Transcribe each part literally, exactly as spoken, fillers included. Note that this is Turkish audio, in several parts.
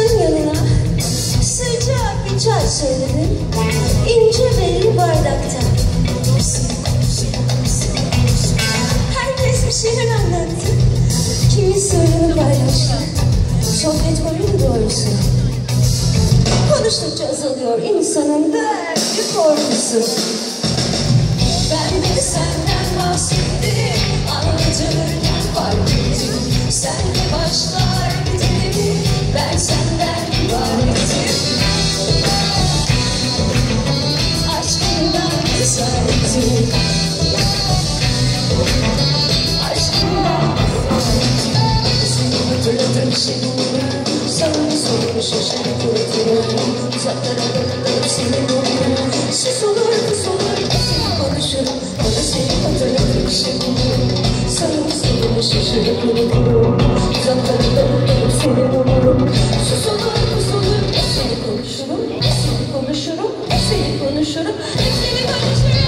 Çayın yanına sıcak bir çay söyledim, ince belli bardakta. Herkes bir şeyler anlattı, kimi sırrını paylaştı. Sohbet koyun doğrusu. Konuştukça azalıyor insanın derdi korkusu. Ben de senden bahsettim, anlatırken fark ettim. Sen de başlar biterim, ben senden ibaretim. Aşkından cesaretim, aşkından seni hatırladığım şey olur. Sağını solunu şaşırıp unuturum. Uzaklara bakıp seni vururum. Sis olur kız olur, seni konuşurum. Bana seni hatırladığım şey olur. Sağını solunu şaşırıp unuturum. Uzaklara bakıp seni vururum. Sis olur kız olur, seni konuşurum. Seni konuşurum, seni konuşurum. Seni konuşurum.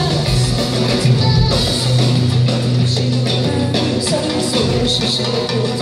Şaşırdım.